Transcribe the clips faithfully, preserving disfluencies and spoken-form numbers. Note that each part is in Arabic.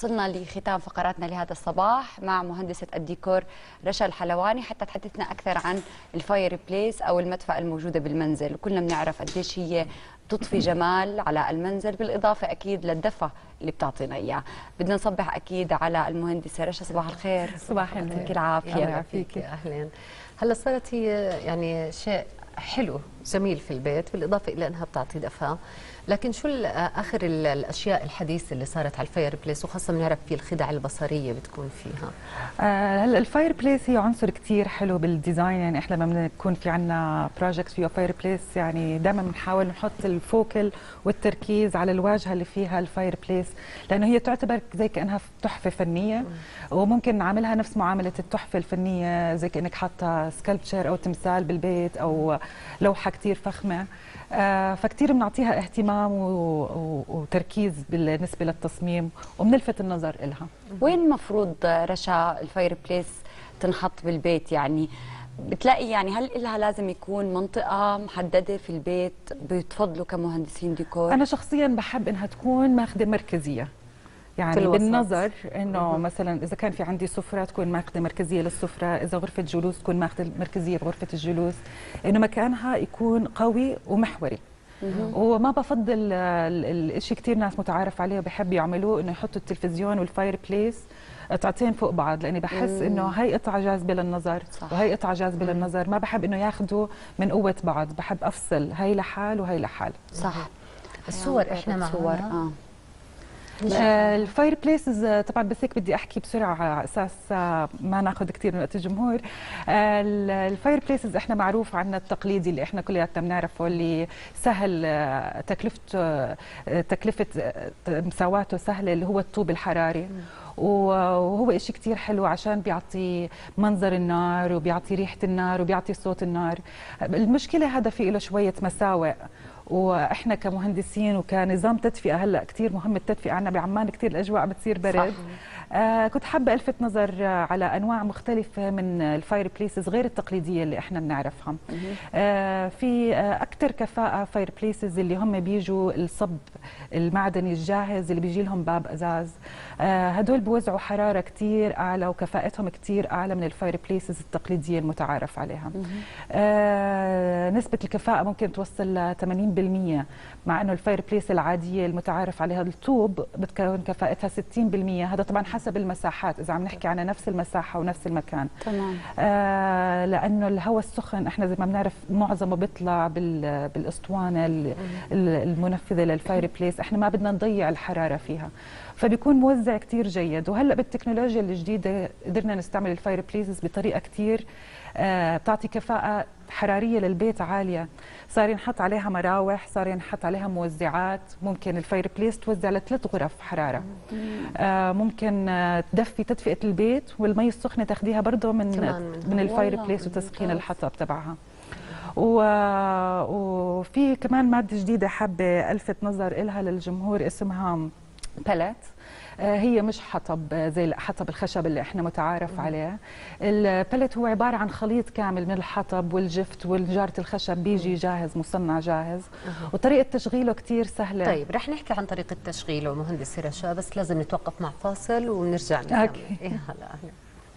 وصلنا لختام فقراتنا لهذا الصباح مع مهندسة الديكور رشا الحلواني حتى تحدثنا أكثر عن الفاير بليس أو المدفأة الموجودة بالمنزل. وكلنا بنعرف قديش هي تضفي جمال على المنزل، بالإضافة أكيد للدفى اللي بتعطينا إياه. بدنا نصبح أكيد على المهندسة رشا. صباح الخير. صباح النور. يعطيك العافية. الله يعافيك. أهلا. هلا صارت هي يعني شيء حلو جميل في البيت، بالإضافة إلى أنها بتعطي دفى. لكن شو آخر الأشياء الحديثة اللي صارت على الفاير بليس، وخاصة بنعرف في الخدع البصرية بتكون فيها؟ آه هلا الفاير بليس هي عنصر كتير حلو بالديزاين. يعني احنا لما بنكون في عنا بروجكت فيه فاير بليس يعني دائما بنحاول نحط الفوكل والتركيز على الواجهة اللي فيها الفاير بليس، لأنه هي تعتبر زي كأنها تحفة فنية. م. وممكن نعملها نفس معاملة التحفة الفنية، زي كأنك حاطة سكالبتشر أو تمثال بالبيت أو لوحة كتير فخمة. آه فكتير بنعطيها اهتمام وتركيز بالنسبة للتصميم وبنلفت النظر إلها. وين المفروض رشا الفاير بليس تنحط بالبيت؟ يعني بتلاقي يعني هل لها لازم يكون منطقة محددة في البيت بتفضلوا كمهندسين ديكور؟ أنا شخصيا بحب إنها تكون ماخذة مركزية، يعني بالنظر انه مثلا اذا كان في عندي سفره تكون ماخذه مركزيه للسفره، اذا غرفه جلوس تكون ماخذه مركزيه بغرفه الجلوس، انه مكانها يكون قوي ومحوري. وما بفضل الشيء كثير ناس متعارف عليه وبحب يعملوه انه يحطوا التلفزيون والفاير بليس قطعتين فوق بعض، لاني بحس انه هي قطعه جاذبه للنظر. صح. وهي قطعه جاذبه للنظر، ما بحب انه ياخذوا من قوه بعض، بحب افصل هي لحال وهي لحال. صح. الصور احنا معنا صور اه آه الفاير بليسز طبعا، بس هيك بدي احكي بسرعه على اساس ما ناخذ كثير من وقت الجمهور. آه الفاير بليسز احنا معروف عنا التقليدي اللي احنا كلياتنا بنعرفه، اللي سهل آه تكلفته آه تكلفه آه مساواته سهله، اللي هو الطوب الحراري. وهو شيء كثير حلو عشان بيعطي منظر النار وبيعطي ريحه النار وبيعطي صوت النار. المشكله هذا فيه له شويه مساوئ، واحنا كمهندسين وكنظام تدفئه هلا كثير مهم التدفئه عندنا بعمان، كثير الاجواء بتصير برد. آه كنت حابه الفت نظر على انواع مختلفه من الفاير بليسز غير التقليديه اللي احنا بنعرفها. آه في آه اكثر كفاءه فاير بليسز اللي هم بيجوا الصب المعدني الجاهز اللي بيجي لهم باب ازاز. آه هدول بوزعوا حراره كثير اعلى وكفاءتهم كثير اعلى من الفاير بليسز التقليديه المتعارف عليها. آه نسبه الكفاءه ممكن توصل ل ثمانين بالمئة، مع انه الفاير بليس العاديه المتعارف عليها الطوب بتكون كفاءتها ستين بالمئة. هذا طبعا حسب المساحات، اذا عم نحكي عن نفس المساحه ونفس المكان. تمام. آه لانه الهواء السخن احنا زي ما بنعرف معظمه بيطلع بالاسطوانه المنفذه للفاير بليس، احنا ما بدنا نضيع الحراره فيها، فبيكون موزع كثير جيد. وهلا بالتكنولوجيا الجديده قدرنا نستعمل الفاير بليسز بطريقه كثير آه بتعطي كفاءه حراريه للبيت عاليه. صار ينحط عليها مراوح، صار ينحط عليها موزعات، ممكن الفاير بليس توزع لثلاث غرف حراره. آه ممكن آه تدفي تدفئه البيت، والمي السخنه تاخذيها برضه من من الفاير بليس وتسخين الحطب تبعها. وفي كمان ماده جديده حابه الفت نظر إلها للجمهور، اسمها بلت. هي مش حطب زي حطب الخشب اللي احنا متعارف عليه. البلت هو عباره عن خليط كامل من الحطب والجفت والجاره الخشب، بيجي جاهز مصنع جاهز، وطريقه تشغيله كثير سهله. طيب رح نحكي عن طريقه تشغيله مهندسه رشا، بس لازم نتوقف مع فاصل ونرجع نكمل. اوكي. إيه هلا اهلا.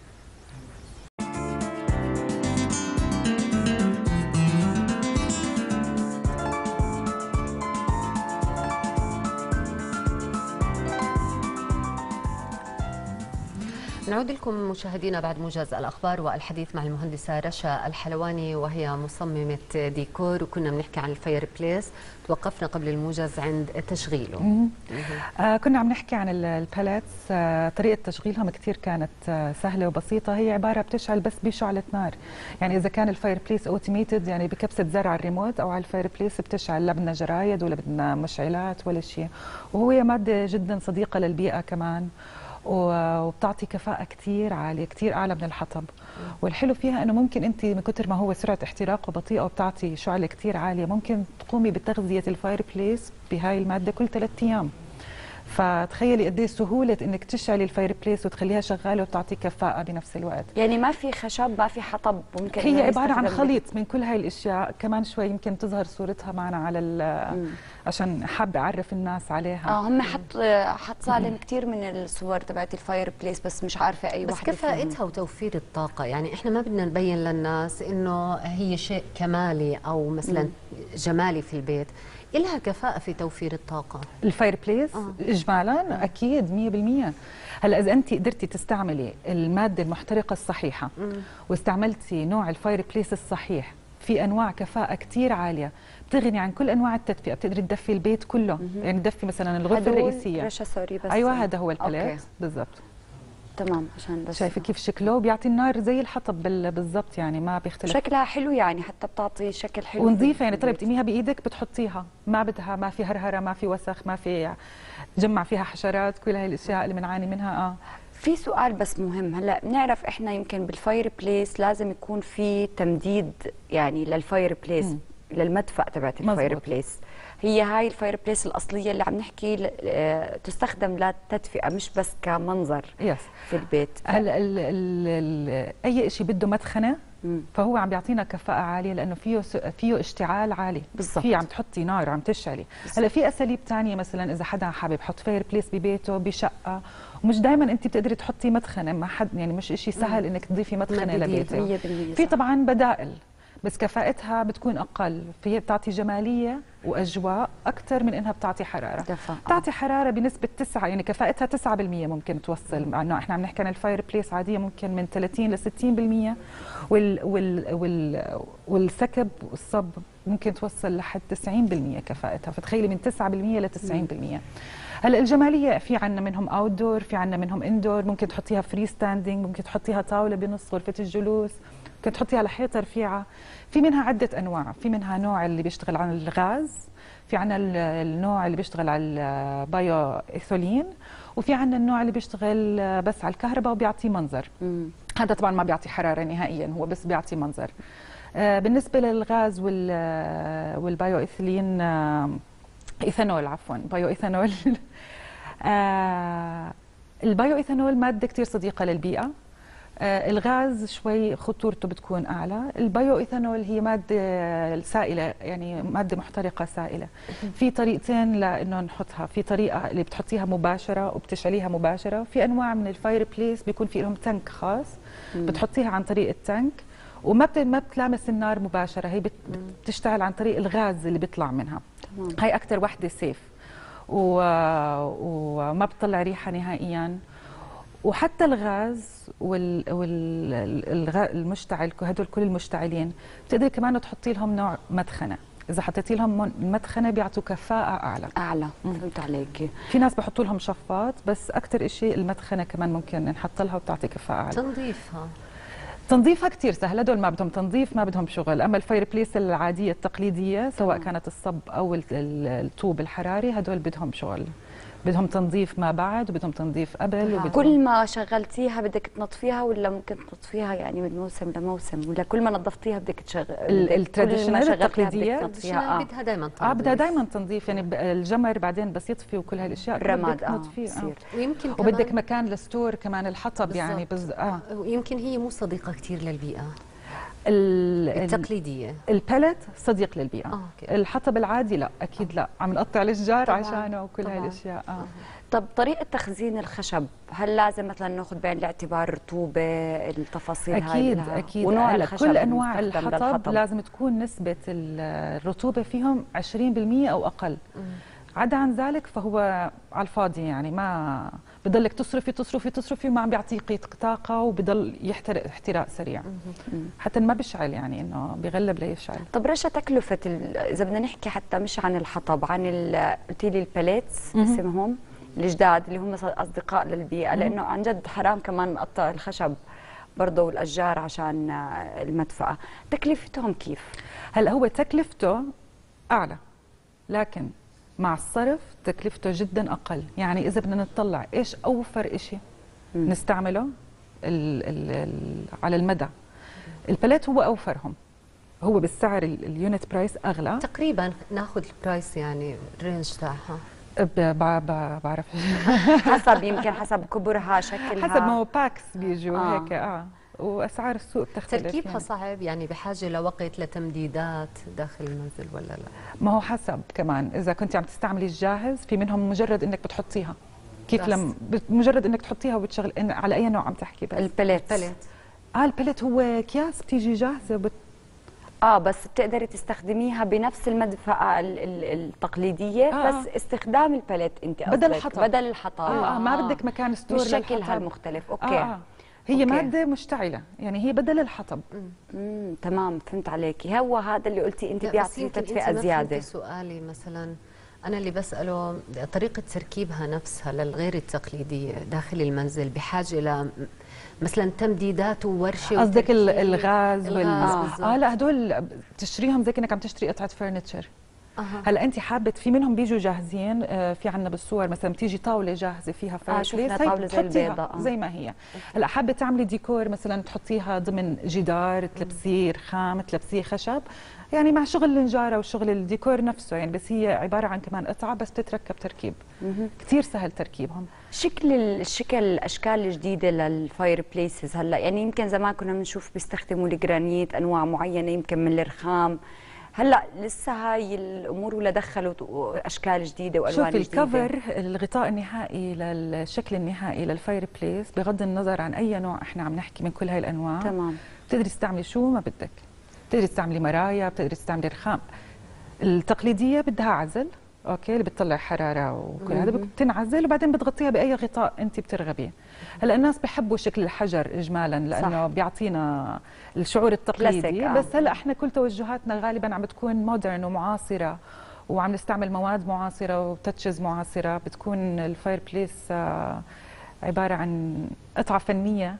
نعود لكم مشاهدينا بعد موجز الأخبار والحديث مع المهندسة رشا الحلواني، وهي مصممة ديكور، وكنا بنحكي عن الفاير بليس. توقفنا قبل الموجز عند تشغيله. آه كنا عم نحكي عن الباليتس. آه طريقة تشغيلهم كثير كانت آه سهلة وبسيطة. هي عبارة بتشعل بس بشعلة نار، يعني إذا كان الفاير بليس اوتوميتد يعني بكبسة زر على الريموت أو على الفاير بليس بتشعل، لا بدنا جرايد ولا بدنا مشعلات ولا شيء. وهو مادة جدا صديقة للبيئة كمان، وبتعطي كفاءة كثير عالية، كثير أعلى من الحطب. والحلو فيها إنه ممكن أنت من كثر ما هو سرعة احتراقه بطيئة وبتعطي شعلة كثير عالية، ممكن تقومي بتغذية الفاير بليس بهاي المادة كل ثلاث أيام. فتخيلي قد ايه سهوله انك تشعلي الفاير بليس وتخليها شغاله وتعطي كفاءه بنفس الوقت. يعني ما في خشب ما في حطب ممكن هي عباره عن خليط من كل هاي الاشياء. كمان شوي يمكن تظهر صورتها معنا على عشان حابه اعرف الناس عليها. اه هم حط حط صالم كثير من الصور تبعت الفاير بليس بس مش عارفه اي بس واحده كفاءتها وتوفير الطاقه، يعني احنا ما بدنا نبين للناس انه هي شيء كمالي او مثلا مم. جمالي في البيت، إلها كفاءة في توفير الطاقة. الفاير بليس آه. إجمالا آه. أكيد مية بالمية. هلا إذا أنت قدرتي تستعملي المادة المحترقة الصحيحة مم. واستعملتي نوع الفاير بليس الصحيح، في أنواع كفاءة كتير عالية بتغني عن كل أنواع التدفئة، بتقدري تدفي البيت كله مم. يعني تدفي مثلا الغرفة الرئيسية. رشا سوري بس أيوة هذا هو البليت بالضبط. تمام عشان بس شايفه كيف شكله بيعطي النار زي الحطب بالضبط، يعني ما بيختلف. شكلها حلو يعني حتى بتعطي شكل حلو ونظيفه، يعني طلع بتقيميها بايدك بتحطيها، ما بدها ما في هرهره ما في وسخ ما في جمع فيها حشرات، كل هاي الاشياء اللي بنعاني منها. اه في سؤال بس مهم، هلا بنعرف احنا يمكن بالفاير بليس لازم يكون في تمديد يعني للفاير بليس م. للمدفأ تبعت الفاير بليس. هي هاي الفاير بليس الأصلية اللي عم نحكي تستخدم للتدفئة مش بس كمنظر يس. في البيت. هلا ال ال ال أي شيء بده مدخنة مم. فهو عم بيعطينا كفاءة عالية لأنه فيه فيه اشتعال عالي بالضبط. فيه عم تحطي نار عم تشعلي. هلا في أساليب ثانية مثلا إذا حدا حابب يحط فاير بليس ببيته بشقة، ومش دائما أنت بتقدري تحطي مدخنة، ما حد يعني مش شيء سهل إنك تضيفي مدخنة لبيتك. في طبعا بدائل بس كفاءتها بتكون أقل، فهي بتعطي جمالية وأجواء أكثر من إنها بتعطي حرارة. دفع. بتعطي حرارة بنسبة تسعة، يعني كفاءتها تسعة بالمية ممكن توصل، مع إنه إحنا عم نحكي عن الفاير بليس عادية ممكن من ثلاثين ل ستين بالمية، وال وال وال والسكب والصب ممكن توصل لحد تسعين بالمية كفاءتها، فتخيلي من تسعة بالمية ل تسعين بالمية. هلا الجماليه في عندنا منهم اوت دور، في عندنا منهم اندور، ممكن تحطيها فري ستاندينج، ممكن تحطيها طاوله بنص غرفه الجلوس، ممكن تحطيها على حيطه رفيعه. في منها عده انواع، في منها نوع اللي بيشتغل على الغاز، في عندنا النوع اللي بيشتغل على البايو ايثولين، وفي عندنا النوع اللي بيشتغل بس على الكهرباء وبيعطي منظر. مم. هذا طبعا ما بيعطي حراره نهائيا، هو بس بيعطي منظر. آه بالنسبه للغاز وال والبايو ايثولين آه ايثانول عفوا بايو ايثانول آه البايو ايثانول ماده كثير صديقه للبيئه. آه الغاز شوي خطورته بتكون اعلى. البايو ايثانول هي ماده سائله، يعني ماده محترقه سائله. في طريقتين لانه نحطها، في طريقه اللي بتحطيها مباشره وبتشعليها مباشره، في انواع من الفاير بليس بيكون في لهم تانك خاص بتحطيها عن طريق التانك وما ما بتلامس النار مباشره، هي بتشتغل عن طريق الغاز اللي بيطلع منها. تمام. هي اكثر وحده سيف و... وما بتطلع ريحه نهائيا. وحتى الغاز وال... والمشتعل هدول كل المشتعلين بتقدري كمان تحطي لهم نوع مدخنه، اذا حطيتي لهم مدخنه بيعطوا كفاءه اعلى. اعلى فهمت عليك. في ناس بحطوا لهم شفاط بس اكثر شيء المدخنه كمان ممكن نحط لها وبتعطي كفاءه اعلى. تنظيفها تنظيفها كثير سهل، هدول ما بدهم تنظيف ما بدهم شغل. اما الفاير بليس العاديه التقليديه سواء كانت الصب او الطوب الحراري هدول بدهم شغل، بدهم تنظيف ما بعد وبدهم تنظيف قبل. وبدهم كل ما شغلتيها بدك تنظفيها ولا ممكن تنظفيها يعني من موسم لموسم، ولا كل ما نظفتيها بدك تشغل التراديشنال التقليديه بدها بدها دائما تنظيف. اه بدها دائما تنظيف، يعني الجمر بعدين بس يطفي وكل هالاشياء الرماد اه بتصير. ويمكن وبدك مكان للستور كمان الحطب يعني بز... اه ويمكن هي مو صديقه كثير للبيئه التقليديه. البلت صديق للبيئه. آه، الحطب العادي لا اكيد لا، عم نقطع الاشجار عشانه وكل هاي الاشياء. اه طب طريقه تخزين الخشب هل لازم مثلا ناخذ بعين الاعتبار الرطوبه التفاصيل هاي؟ اكيد هاي اكيد ونوع الخشب. كل انواع الحطب للحطب لازم تكون نسبه الرطوبه فيهم عشرين بالمية او اقل. مم. عدا عن ذلك فهو على الفاضي، يعني ما بضلك تصرفي تصرفي تصرفي وما عم بيعطيك طاقه وبضل يحترق احتراق سريع. حتى ما بيشعل، يعني انه بيغلب ليشعل. طب رشا تكلفه اذا بدنا نحكي حتى مش عن الحطب، عن قلتي لي الباليتس اسمهم الجداد اللي هم اصدقاء للبيئه، لانه عن جد حرام كمان نقطع الخشب برضه والاشجار عشان المدفأة، تكلفتهم كيف؟ هلا هو تكلفته اعلى لكن مع الصرف تكلفته جدا اقل. يعني اذا بدنا نطلع ايش اوفر شيء نستعمله ال ال ال على المدى، الباليت هو اوفرهم، هو بالسعر اليونت برايس اغلى تقريبا. ناخذ البرايس يعني الرينج تاعها ب- ب- ب- بعرف حسب يمكن حسب كبرها شكلها. حسب ما هو باكس بيجوا آه. هيك اه واسعار السوق بتختلف. تركيبها يعني. صعب، يعني بحاجه لوقت لتمديدات داخل المنزل ولا لا؟ ما هو حسب كمان اذا كنت عم تستعملي الجاهز، في منهم مجرد انك بتحطيها كيف بس. لم مجرد انك تحطيها وبتشغل إن على اي نوع عم تحكي بس. البلت. بلت. اه البلت هو اكياس بتيجي جاهزه بت... اه بس بتقدري تستخدميها بنفس المدفأة ال- ال- التقليدية. آه. بس استخدام البلت انت قصدك بدل الحطب. بدل الحطب. اه, آه ما بدك مكان ستور مش شكلها للحطب. المختلف. اوكي. آه آه. هي أوكي. ماده مشتعله، يعني هي بدل الحطب. امم تمام فهمت عليكي. هو هذا اللي قلتي انت لا، بس بيعطي يمكن تدفئة أنت ما زيادة. فهمتي سؤالي مثلا. أنا اللي بسأله طريقة تركيبها نفسها للغير التقليدية داخل المنزل بحاجة ل مثلا تمديدات وورشة قصدك ال- وتركيب. الغاز وال الغاز آه. بالضبط. اه لا هدول تشتريهم زي كأنك عم تشتري قطعه فرنتشر. أها. هلا انت حابه في منهم بيجوا جاهزين. آه في عندنا بالصور مثلا بتيجي طاوله جاهزه فيها فاير شفنا بليس، هي طاولة زي بتحطيها البيضة، آه. زي ما هي. هلا حابه تعملي ديكور مثلا تحطيها ضمن جدار، تلبسيه رخام، تلبسيه خشب، يعني مع شغل النجاره وشغل الديكور نفسه يعني. بس هي عباره عن كمان قطعه بس بتتركب تركيب كثير سهل تركيبهم. شكل الشكل الاشكال الجديده للفاير بليسز هلا، يعني يمكن زمان كنا بنشوف بيستخدموا الجرانيت انواع معينه يمكن من الرخام. هلا لسه هاي الامور ولا دخلوا اشكال جديده والوان شوفي جديده؟ الكفر، الغطاء النهائي للشكل النهائي للفاير بليس بغض النظر عن اي نوع احنا عم نحكي من كل هاي الانواع. تمام. بتقدري تستعملي شو ما بدك، بتقدري تستعملي مرايا، بتقدري تستعملي رخام. التقليديه بدها عزل، اوكي، اللي بتطلع حراره وكل هذا بتنعزل وبعدين بتغطيها باي غطاء انت بترغبيه. هلا الناس بحبوا شكل الحجر اجمالا لانه صح. بيعطينا الشعور التقليدي. كلاسيك، آه. بس هلا احنا كل توجهاتنا غالبا عم بتكون مودرن ومعاصره، وعم نستعمل مواد معاصره وتاتشز معاصره. بتكون الفاير بليس آه عباره عن قطعه فنيه.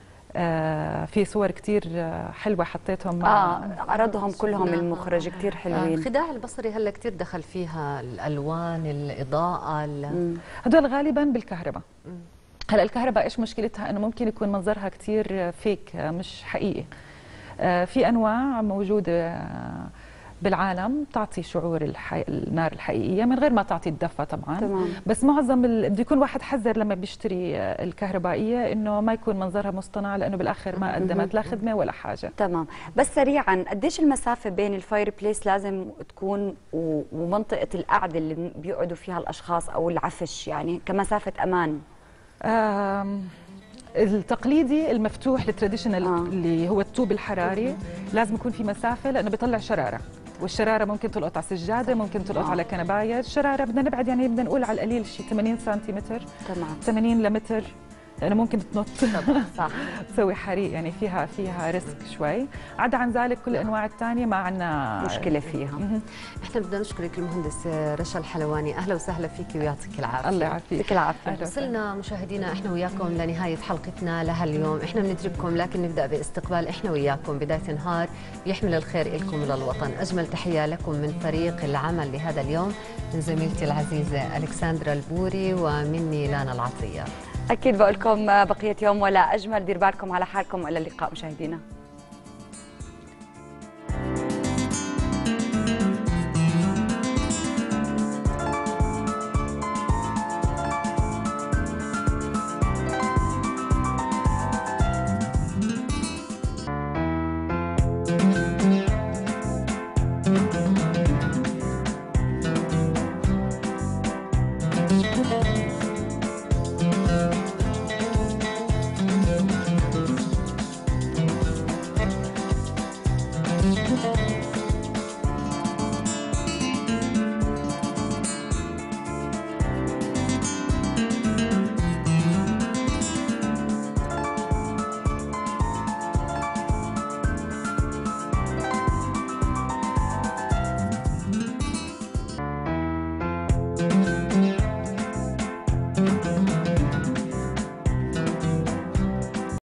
آه في صور كتير آه حلوه حطيتهم مع اه عرضهم كلهم المخرج كثير حلوين. الخداع البصري هلا كثير دخل فيها الالوان، الاضاءه، ال- هدول غالبا بالكهرباء. هلا الكهرباء ايش مشكلتها؟ انه ممكن يكون منظرها كثير فيك، مش حقيقي. آه في انواع موجوده آه بالعالم تعطي شعور الحي... النار الحقيقيه من غير ما تعطي الدفى طبعا. تمام. بس معظم ال... بده يكون واحد حذر لما بيشتري آه، الكهربائيه انه ما يكون منظرها مصطنع، لانه بالاخر ما قدمت لا خدمه ولا حاجه. تمام. بس سريعا قديش المسافه بين الفاير بليس لازم تكون و... ومنطقه القعده اللي بيقعدوا فيها الاشخاص او العفش، يعني كمسافه امان؟ آم، التقليدي المفتوح التراديشنال آه. اللي هو الطوب الحراري لازم يكون في مسافه، لانه بيطلع شراره، والشراره ممكن تلقط على سجاده، ممكن تلقط آه. على كنبايه. الشراره بدنا نبعد، يعني بدنا نقول على القليل شيء ثمانين سنتيمتر، تمام. ثمانين لمتر، لانه ممكن تنط صح. تسوي حريق، يعني فيها فيها ريسك شوي. عدا عن ذلك كل الانواع الثانيه ما عندنا مشكله فيها. احنا بدنا نشكرك المهندس رشا الحلواني، اهلا وسهلا فيك ويعطيك العافيه. الله يعافيك. يعطيك العافيه. أهلا. وصلنا مشاهدينا احنا وياكم لنهايه حلقتنا لهاليوم. احنا بنترككم لكن نبدا باستقبال احنا وياكم بدايه نهار يحمل الخير لكم وللوطن. اجمل تحيه لكم من فريق العمل لهذا اليوم، من زميلتي العزيزه الكسندرا البوري ومني لانا العطيه. اكيد بقول لكم بقيه يوم ولا اجمل. دير بالكم على حالكم والى اللقاء مشاهدينا.